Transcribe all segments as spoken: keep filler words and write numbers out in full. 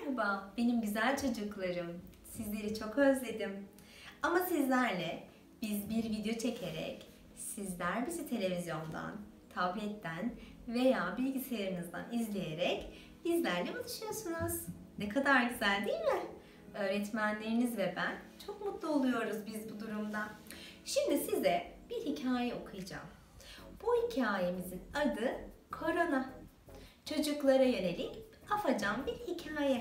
Merhaba, benim güzel çocuklarım. Sizleri çok özledim. Ama sizlerle biz bir video çekerek, sizler bizi televizyondan, tabletten veya bilgisayarınızdan izleyerek bizlerle buluşuyorsunuz. Ne kadar güzel değil mi? Öğretmenleriniz ve ben çok mutlu oluyoruz biz bu durumda. Şimdi size bir hikaye okuyacağım. Bu hikayemizin adı Korona. Çocuklara yönelik afacan bir hikaye.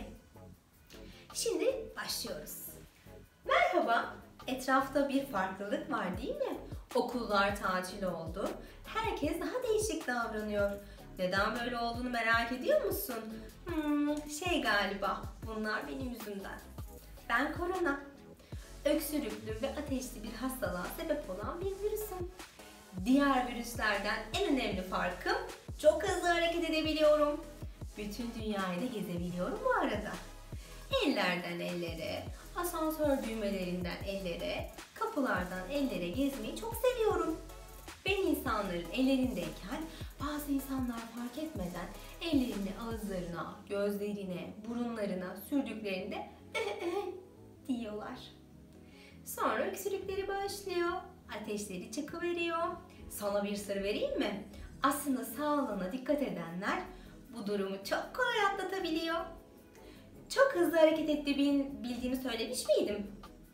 Şimdi başlıyoruz. Merhaba, etrafta bir farklılık var değil mi? Okullar tatil oldu. Herkes daha değişik davranıyor. Neden böyle olduğunu merak ediyor musun? Hmm, şey galiba, bunlar benim yüzümden. Ben korona. Öksürüklü ve ateşli bir hastalığa sebep olan bir virüsüm. Diğer virüslerden en önemli farkım çok hızlı hareket edebiliyorum. Bütün dünyayı da gezebiliyorum bu arada. Ellerden ellere, asansör düğmelerinden ellere, kapılardan ellere gezmeyi çok seviyorum. Ben insanların ellerindeyken bazı insanlar fark etmeden ellerini ağızlarına, gözlerine, burunlarına sürdüklerinde diyorlar. Sonra öksürükleri başlıyor, ateşleri çıkıveriyor. Sana bir sır vereyim mi? Aslında sağlığına dikkat edenler bu durumu çok kolay atlatabiliyor. Çok hızlı hareket ettiğimi bildiğimi söylemiş miydim?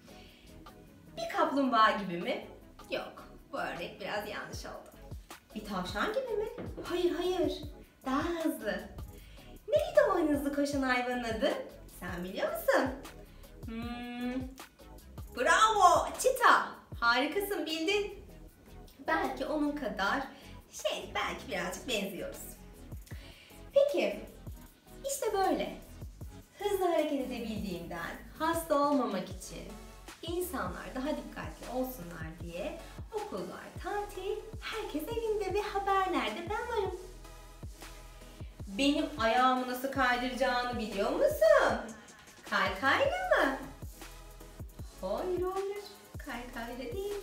Bir kaplumbağa gibi mi? Yok, bu örnek biraz yanlış oldu. Bir tavşan gibi mi? Hayır hayır, daha hızlı. Neydi o en hızlı koşan hayvanın adı? Sen biliyor musun? Hmm, bravo, çita. Harikasın, bildin. Belki onun kadar şey, belki birazcık benziyoruz. Peki, işte böyle. Hızlı hareket edebildiğimden, hasta olmamak için, insanlar daha dikkatli olsunlar diye okullar tatil, herkes evinde ve haberlerde ben varım. Benim ayağımı nasıl kaydıracağını biliyor musun? Kaykayla mı? Hayır hayır, kaykayla değil.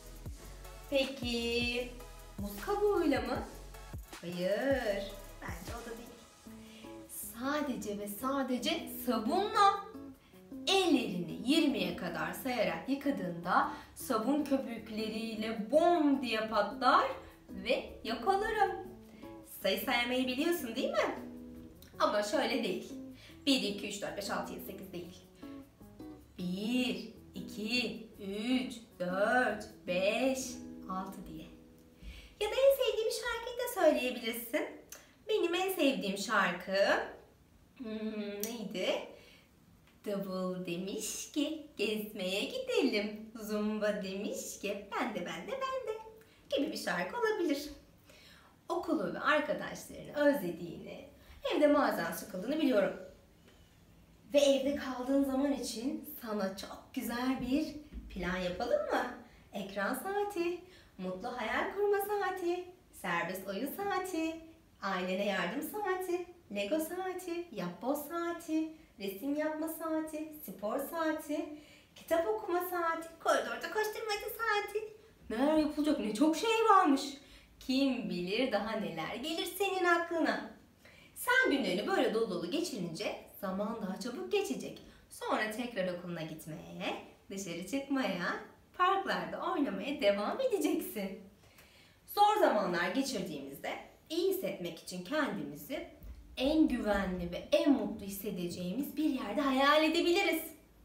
Peki, muz kabuğuyla mı? Hayır, bence o da değil. Sadece ve sadece sabunla. Ellerini yirmiye kadar sayarak yıkadığında sabun köpükleriyle bom diye patlar ve yok olurum. Sayı saymayı biliyorsun değil mi? Ama şöyle değil. bir, iki, üç, dört, beş, altı, yedi, sekiz değil. bir, iki, üç, dört, beş, altı diye. Ya da en sevdiğim şarkıyı da söyleyebilirsin. Benim en sevdiğim şarkı hmm, neydi? Davul demiş ki gezmeye gidelim. Zumba demiş ki ben de ben de ben de gibi bir şarkı olabilir. Okulu ve arkadaşlarını özlediğini, evde bazen sıkıldığını biliyorum. Ve evde kaldığın zaman için sana çok güzel bir plan yapalım mı? Ekran saati, mutlu hayal kurma saati, serbest oyun saati, ailene yardım saati, Lego saati, yapboz saati, resim yapma saati, spor saati, kitap okuma saati, koridorda koşturmaca saati. Neler yapılacak, ne çok şey varmış. Kim bilir daha neler gelir senin aklına. Sen günlerini böyle dolu dolu geçirince zaman daha çabuk geçecek. Sonra tekrar okuluna gitmeye, dışarı çıkmaya, parklarda oynamaya devam edeceksin. Zor zamanlar geçirdiğimizde iyi hissetmek için kendimizi en güvenli ve en mutlu hissedeceğimiz bir yerde hayal edebiliriz.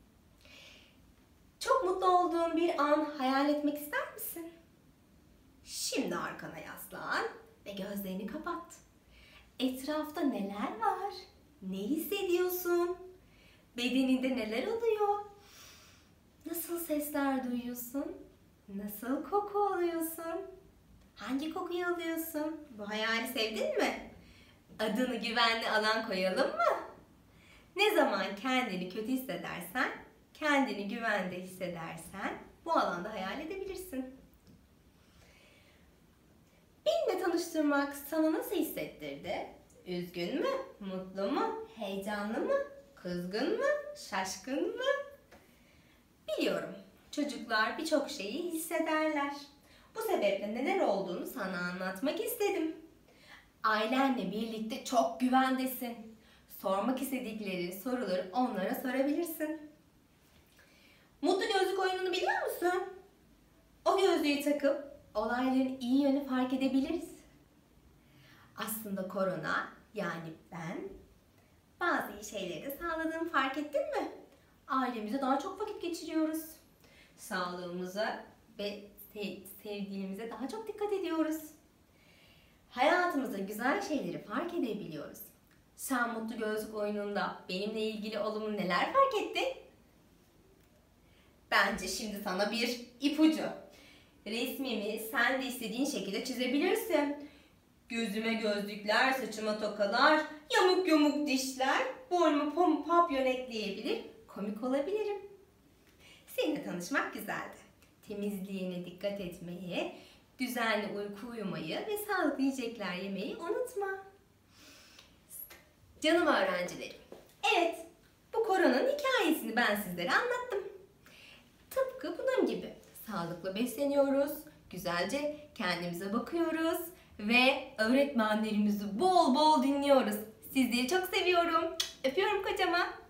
Çok mutlu olduğun bir an hayal etmek ister misin? Şimdi arkana yaslan ve gözlerini kapat. Etrafta neler var? Ne hissediyorsun? Bedeninde neler oluyor? Nasıl sesler duyuyorsun? Nasıl koku alıyorsun? Hangi kokuyu alıyorsun? Bu hayali sevdin mi? Adını güvenli alan koyalım mı? Ne zaman kendini kötü hissedersen, kendini güvende hissedersen bu alanda hayal edebilirsin. Benimle tanıştırmak sana nasıl hissettirdi? Üzgün mü? Mutlu mu? Heyecanlı mı? Kızgın mı? Şaşkın mı? Biliyorum, çocuklar birçok şeyi hissederler. Bu sebeple neler olduğunu sana anlatmak istedim. Ailenle birlikte çok güvendesin. sormak istedikleri soruları onlara sorabilirsin. Mutlu gözlük oyununu biliyor musun? O gözlüğü takıp olayların iyi yönü fark edebiliriz. Aslında korona, yani ben, bazı iyi şeyleri de sağladığını fark ettin mi? Ailemizle daha çok vakit geçiriyoruz. Sağlığımıza ve sevdiğimize daha çok dikkat ediyoruz. Hayatımızda güzel şeyleri fark edebiliyoruz. Sen mutlu gözlük oyununda benimle ilgili olumlu neler fark ettin? Bence şimdi sana bir ipucu. Resmimi sen de istediğin şekilde çizebilirsin. Gözüme gözlükler, saçıma tokalar, yamuk yamuk dişler, boynuma papyon ekleyebilir, komik olabilirim. Seninle tanışmak güzeldi. Temizliğine dikkat etmeyi, düzenli uyku uyumayı ve sağlıklı yiyecekler yemeyi unutma. Canım öğrencilerim, evet, bu koronanın hikayesini ben sizlere anlattım. Tıpkı bunun gibi sağlıklı besleniyoruz, güzelce kendimize bakıyoruz ve öğretmenlerimizi bol bol dinliyoruz. Sizleri çok seviyorum. Öpüyorum kocaman.